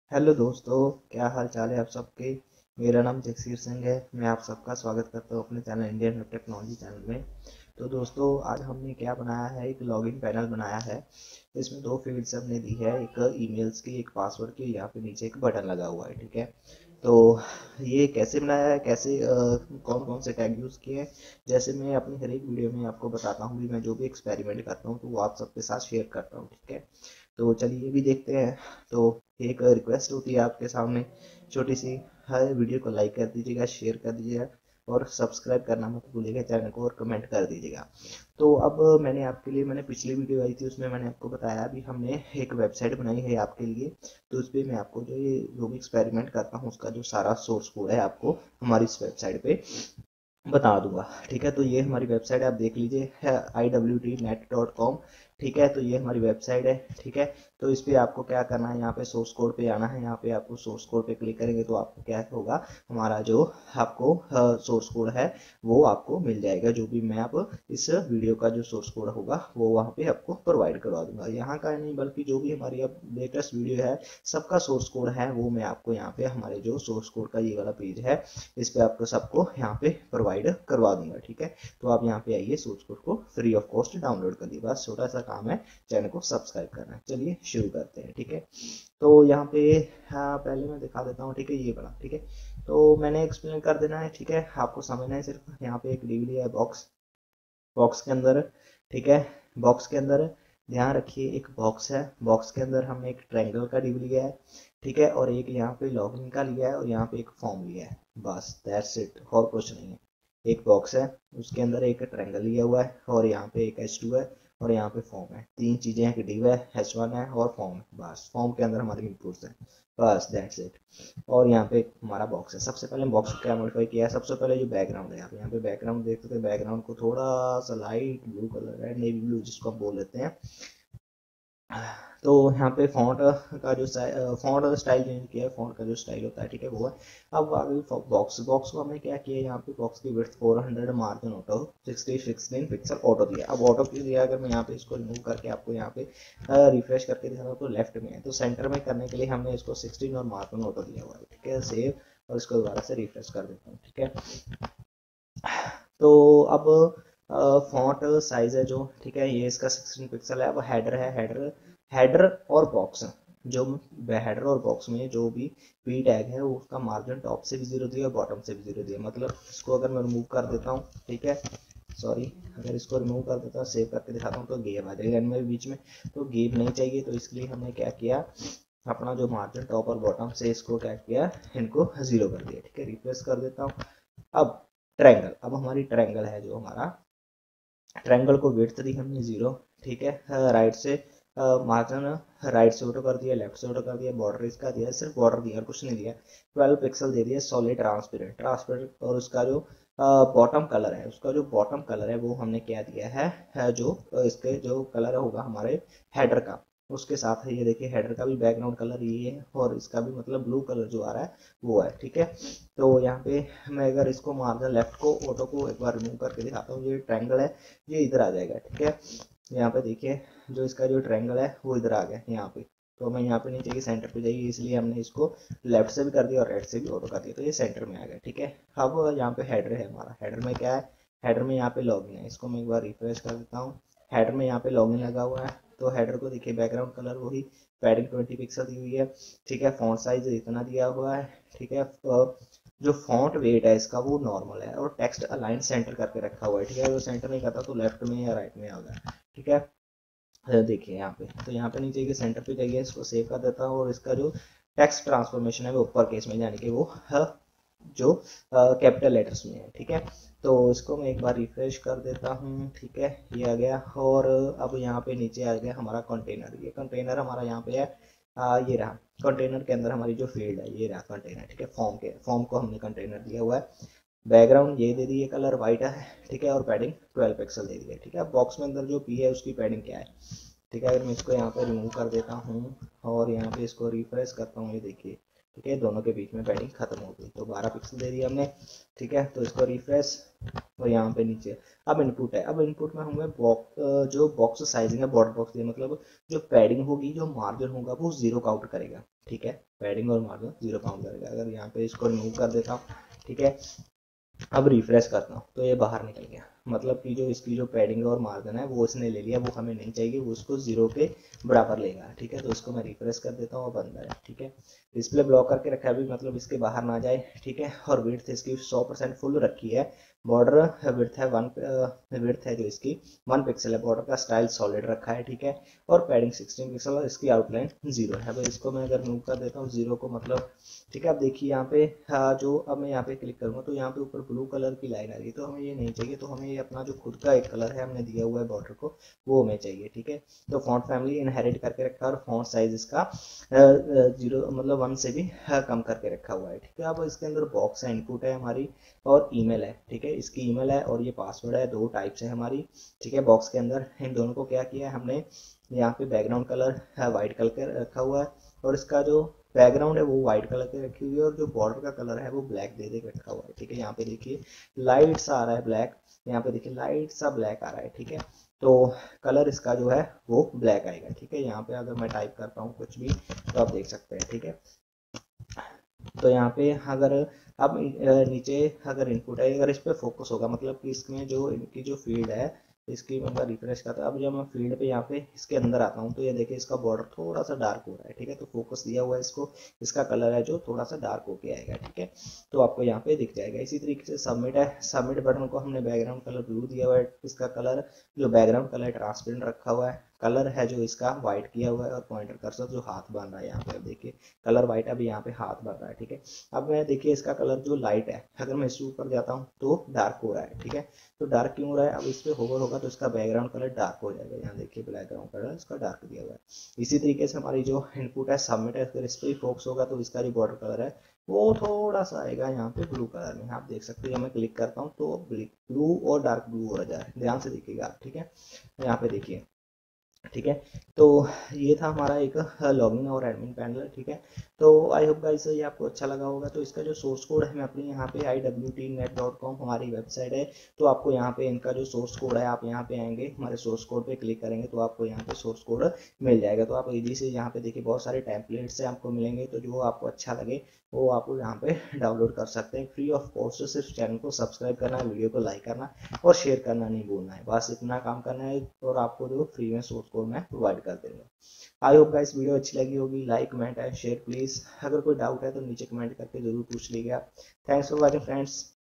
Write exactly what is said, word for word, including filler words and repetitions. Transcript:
Hello दोस्तों, क्या हाल चाल है आप सबके। मेरा नाम जगसीर सिंह है। मैं आप सबका स्वागत करता हूँ अपने channel Indian web technology channel में। तो दोस्तों, आज हमने क्या बनाया है, एक लॉगिन पैनल बनाया है। इसमें दो फील्ड्स हमने दी है, एक ईमेल्स की, एक पासवर्ड की। यहाँ पे नीचे एक बटन लगा हुआ है, ठीक है। तो ये कैसे बनाया है, कैसे कौन कौन से टैग यूज़ किए हैं, जैसे मैं अपनी हर एक वीडियो में आपको बताता हूँ कि मैं जो भी एक्सपेरिमेंट करता हूँ तो वो आप सबके साथ शेयर करता हूँ, ठीक है। तो चलिए ये भी देखते हैं। तो एक रिक्वेस्ट होती है आपके सामने छोटी सी, हर वीडियो को लाइक कर दीजिएगा, शेयर कर दीजिएगा और सब्सक्राइब करना मत भूलिएगा चैनल को, और कमेंट कर दीजिएगा। तो अब मैंने आपके लिए, मैंने पिछली वीडियो आई थी उसमें मैंने आपको बताया अभी हमने एक वेबसाइट बनाई है आपके लिए। तो उस पर मैं आपको जो ये जो भी एक्सपेरिमेंट करता हूँ उसका जो सारा सोर्स कोड है आपको हमारी इस वेबसाइट पे बता दूंगा, ठीक है। तो ये हमारी वेबसाइट है, आप देख लीजिए, है I W T net dot com, ठीक है। तो ये हमारी वेबसाइट है, ठीक है। तो इस पे आपको क्या करना है, यहाँ पे सोर्स कोड पे आना है। यहाँ पे आपको सोर्स कोड पे क्लिक करेंगे तो आपको क्या होगा, हमारा जो आपको सोर्स कोड है वो आपको मिल जाएगा। जो भी मैं आप इस वीडियो का जो सोर्स कोड होगा वो वहाँ पे आपको प्रोवाइड करवा दूंगा। यहाँ का नहीं बल्कि जो भी हमारी अब लेटेस्ट वीडियो है सबका सोर्स कोड है वो मैं आपको यहाँ पे हमारे जो सोर्स कोड का ये वाला पेज है इस पे आपको सबको यहाँ पे प्रोवाइड करवा दूंगा, ठीक है। तो आप यहाँ पे आइए, सोर्स कोड को फ्री ऑफ कॉस्ट डाउनलोड कर दिए, बस छोटा सा काम है, चैनल को सब्सक्राइब करना है। चलिए शुरू करते हैं, ठीक है। तो यहाँ पे हाँ, पहले मैं दिखा देता हूँ, ठीक है, ये बड़ा, ठीक है। तो मैंने एक्सप्लेन कर देना है, ठीक है, आपको समझना है सिर्फ। यहाँ पे एक डीवी है बॉक्स, बॉक्स के अंदर, ठीक है, बॉक्स के अंदर ध्यान रखिए एक बॉक्स है, बॉक्स के अंदर हमने एक ट्रायंगल का डिव लिया है, ठीक है, और एक यहाँ पे लॉगिन का लिया है और यहाँ पे एक फॉर्म लिया है, बस दैट्स इट, और कुछ नहीं है। एक बॉक्स है, उसके अंदर एक ट्रायंगल लिया हुआ है और यहाँ पे एक एच टू है और यहाँ पे फॉर्म है। तीन चीजें हैं कि डिव है, एच वन है और फॉर्म है, बस फॉर्म के अंदर हमारे इनपुट्स हैं, बस दैट्स इट। और यहाँ पे हमारा बॉक्स है। सबसे पहले बॉक्स को क्या मॉडिफाई किया है, सबसे पहले जो बैकग्राउंड है, आप यहाँ पे बैकग्राउंड देख सकते हैं, बैकग्राउंड को थोड़ा सा लाइट ब्लू कलर है, नेवी ब्लू जिसको हम बोल देते हैं। तो यहाँ पे फॉन्ट का जो फॉन्ट स्टाइल चेंज किया है, फॉन्ट का जो स्टाइल होता है, ठीक है, वो है। अब आगे बॉक्स बॉक्स को हमने क्या किया, यहाँ पे बॉक्स की width four hundred, margin auto sixty sixteen pixel auto दिया। अब ऑटो क्यों दिया, अगर मैं यहाँ पे इसको रिमूव करके आपको यहाँ पे रिफ्रेश करके दिखा तो लेफ्ट में है, तो सेंटर में करने के लिए हमने इसको सिक्सटीन और मार्जिन ऑटो दिया हुआ है, ठीक है। सेव, और इसको दोबारा से रिफ्रेश कर देता हूँ, ठीक है। तो अब फॉन्ट साइज है जो, ठीक है, ये इसका सिक्सटीन पिक्सल है। अब हेडर है, हेडर हेडर और बॉक्स, जो हेडर और बॉक्स में जो भी पी टैग है वो उसका मार्जिन टॉप से भी जीरो दिया और बॉटम से भी जीरो दिया। मतलब इसको अगर मैं रिमूव कर देता हूँ, ठीक है, सॉरी, अगर इसको रिमूव कर देता हूँ, सेव करके दिखाता हूँ तो गेप आ जाएगा इनमें बीच में, तो गेप नहीं चाहिए। तो इसलिए हमने क्या किया, अपना जो मार्जिन टॉप और बॉटम से इसको क्या किया, इनको जीरो कर दिया, ठीक है। रिप्लेस कर देता हूँ। अब ट्रायंगल, अब हमारी ट्रायंगल है, जो हमारा ट्रायंगल को विड्थ दी हमने जीरो, ठीक है। राइट से मार्जिन राइट से ऑटो कर दिया, लेफ्ट से ऑटो कर दिया, बॉर्डर इसका दिया, सिर्फ बॉर्डर दिया और कुछ नहीं दिया। ट्वेल्व पिक्सल दे दिया, सॉलिड ट्रांसपेरेंट ट्रांसपेरेंट और उसका जो बॉटम कलर है, उसका जो बॉटम कलर है वो हमने क्या दिया है, है जो अ, इसके जो कलर होगा हमारे हेडर का, उसके साथ है। ये देखिए हेडर का भी बैकग्राउंड कलर ये है और इसका भी मतलब ब्लू कलर जो आ रहा है वो है, ठीक है। तो यहाँ पे मैं अगर इसको मार्जिन लेफ्ट को ऑटो को एक बार रिमूव करके दिखाता हूँ, ये ट्रायंगल है, ये इधर आ जाएगा, ठीक है। यहाँ पे देखिए जो इसका जो ट्रायंगल है वो इधर आ गया यहाँ पे। तो हमें यहाँ पे नहीं चाहिए, सेंटर पे चाहिए, इसलिए हमने इसको लेफ्ट से भी कर दिया और राइट से भी ऑटो कर दिया, तो ये सेंटर में आ गया, ठीक है। अब यहाँ पे हेडर है हमारा, हेडर में क्या है, हेडर में यहाँ पे लॉगिन है, इसको मैं एक बार रिफ्रेश कर देता हूँ। हेडर में यहाँ पे लॉगिन लगा हुआ है, तो हेडर को देखिए बैकग्राउंड कलर वही, पैडिंग ट्वेंटी पिक्सल दी हुई है, ठीक है। फॉन्ट साइज इतना दिया हुआ है, ठीक है। जो फॉन्ट वेट है इसका वो नॉर्मल है और टेक्स्ट अलाइन सेंटर करके रखा हुआ है, ठीक है। अगर सेंटर नहीं करता तो लेफ्ट में या राइट में होगा, ठीक है। अ, देखिए यहाँ पे, तो यहाँ पे नहीं चाहिए, सेंटर पे चाहिए, इसको सेव कर देता हूँ। और इसका जो टेक्स्ट ट्रांसफॉर्मेशन है वो ऊपर केस में, यानी कि वो ह, जो कैपिटल लेटर्स में है, ठीक है। तो इसको मैं एक बार रिफ्रेश कर देता हूँ, ठीक है, ये आ गया। और अब यहाँ पे नीचे आ गया हमारा कंटेनर, ये कंटेनर हमारा यहाँ पे है, आ, ये रहा कंटेनर के अंदर हमारी जो फील्ड है, ये रहा कंटेनर, ठीक है। फॉर्म के फॉर्म को हमने कंटेनर दिया हुआ है। बैकग्राउंड ये दे दिए, कलर वाइट है, ठीक है, और पैडिंग ट्वेल्व पिक्सल दे दिया, ठीक है। बॉक्स में अंदर जो पी है उसकी पैडिंग क्या है, ठीक है। अगर मैं इसको यहाँ पे रिमूव कर देता हूँ और यहाँ पे इसको रिफ्रेश करता हूँ, ये देखिए ठीक है, दोनों के बीच में पैडिंग खत्म हो गई। तो बारह पिक्सल दे दिया हमने, ठीक है। तो इसको रिफ्रेश, और यहाँ पे नीचे अब इनपुट है। अब इनपुट में हमें बॉक्स जो बॉक्स साइजिंग है बॉर्डर बॉक्स, मतलब जो पैडिंग होगी, जो मार्जिन होगा वो जीरो काउंट करेगा, ठीक है। पैडिंग और मार्जिन जीरो काउंट करेगा। अगर यहाँ पे इसको रिमूव कर देता हूँ, ठीक है, अब रिफ्रेश करता हूँ तो ये बाहर निकल गया। मतलब कि जो इसकी जो पैडिंग और मार्जिन है वो इसने ले लिया, वो हमें नहीं चाहिए, वो उसको जीरो के बराबर लेगा, ठीक है। तो इसको मैं रिफ्रेश कर देता हूँ, अब अंदर है, ठीक है। डिस्प्ले ब्लॉक करके रखा है अभी, मतलब इसके बाहर ना जाए, ठीक है। और विड्थ इसकी सौ परसेंट फुल रखी है। बॉर्डर विड्थ है वन विड्थ है जो इसकी वन पिक्सल है। बॉर्डर का स्टाइल सॉलिड रखा है, ठीक है। और पैडिंग सिक्सटीन पिक्सल और इसकी आउटलाइन जीरो है। अब इसको मैं अगर मूव कर देता हूँ जीरो को, मतलब ठीक है। अब देखिए यहाँ पे हाँ, जो अब मैं यहाँ पे क्लिक करूंगा तो यहाँ पे ऊपर ब्लू कलर की लाइन आ रही है, तो हमें ये नहीं चाहिए। तो हमें ये अपना जो खुद का एक कलर है हमने दिया हुआ है बॉर्डर को, वो हमें चाहिए, ठीक है। तो फॉन्ट फैमिली इनहेरिट करके रखा है, और फॉन्ट साइज इसका जीरो मतलब वन से भी कम करके रखा हुआ है, ठीक है। अब इसके अंदर बॉक्स है, इनपुट है हमारी, और ईमेल है, ठीक है। इसकी ईमेल है और ये पासवर्ड है, दो टाइप्स है हमारी, ठीक है। बॉक्स के अंदर इन दोनों को क्या किया है हमने, यहाँ पे बैकग्राउंड कलर है वाइट कलर का रखा हुआ है, और इसका जो बैकग्राउंड है वो व्हाइट कलर की रखी हुई है, और जो बॉर्डर का कलर है वो ब्लैक दे दे के रखा हुआ है, ठीक है। यहाँ पे देखिए लाइट सा आ रहा है ब्लैक, यहाँ पे देखिए लाइट सा ब्लैक आ रहा है, ठीक है। तो कलर इसका जो है वो ब्लैक आएगा, ठीक है। यहाँ पे अगर मैं टाइप करता हूँ कुछ भी तो आप देख सकते हैं, ठीक है। तो यहाँ पे अगर अब नीचे अगर इनपुट है, अगर इस पर फोकस होगा, मतलब कि इसमें जो इनकी जो फील्ड है इसकी, मतलब रिफ्रेश करता है। अब जब मैं फील्ड पे यहाँ पे इसके अंदर आता हूँ तो ये देखिए इसका बॉर्डर थोड़ा सा डार्क हो रहा है, ठीक है। तो फोकस दिया हुआ है इसको, इसका कलर है जो थोड़ा सा डार्क होके आएगा, ठीक है। तो आपको यहाँ पे दिख जाएगा। इसी तरीके से सबमिट है, सबमिट बटन को हमने बैकग्राउंड कलर ब्लू दिया हुआ है, इसका कलर जो बैकग्राउंड कलर ट्रांसपेरेंट रखा हुआ है, कलर है जो इसका व्हाइट किया हुआ है, और पॉइंटर कर्सर जो हाथ बन रहा है यहाँ पे, अब देखिए कलर व्हाइट, अभी यहाँ पे हाथ बन रहा है, ठीक है। अब मैं देखिए इसका कलर जो लाइट है, अगर मैं इसके ऊपर जाता हूँ तो डार्क हो रहा है, ठीक है। तो डार्क क्यों हो रहा है, अब इस पे होवर होगा तो इसका बैकग्राउंड कलर डार्क हो जाएगा। यहाँ देखिए बैकग्राउंड कलर इसका डार्क दिया हुआ है। इसी तरीके से हमारी जो इनपुट है सबमिट है, अगर इस पर फोकस होगा तो इसका जो बॉर्डर कलर है वो थोड़ा सा आएगा यहाँ पे ब्लू कलर में, आप देख सकते हैं। मैं क्लिक करता हूँ तो ब्लू और डार्क ब्लू हो जाए, ध्यान से देखिएगा आप, ठीक है। यहाँ पे देखिए, ठीक है। तो ये था हमारा एक लॉगिन और एडमिन पैनल, ठीक है। तो आई होप गाइस ये आपको अच्छा लगा होगा। तो इसका जो सोर्स कोड है मैं अपने यहाँ पे I W T net dot com हमारी वेबसाइट है, तो आपको यहाँ पे इनका जो सोर्स कोड है, आप यहाँ पे आएंगे, हमारे सोर्स कोड पे क्लिक करेंगे तो आपको यहाँ पे सोर्स कोड मिल जाएगा। तो आप इजी से यहाँ पे देखिए बहुत सारे टेम्पलेट्स से आपको मिलेंगे, तो जो आपको अच्छा लगे वो आप यहाँ पे डाउनलोड कर सकते हैं फ्री ऑफ कॉस्ट। सिर्फ चैनल को सब्सक्राइब करना है, वीडियो को लाइक करना और शेयर करना नहीं भूलना है, बस इतना काम करना है, और आपको जो फ्री में सोर्स कोड मैं प्रोवाइड कर देंगे। आई होप गाइस वीडियो अच्छी लगी होगी। Like comment and share please. अगर कोई डाउट है तो नीचे कमेंट करके जरूर पूछ लीजिएगा। Thanks for watching friends.